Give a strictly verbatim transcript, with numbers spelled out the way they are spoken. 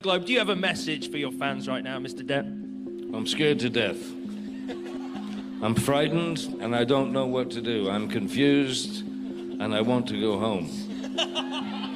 globe. Do you have a message for your fans right now, Mister Depp? I'm scared to death. I'm frightened, and I don't know what to do. I'm confused, and I want to go home.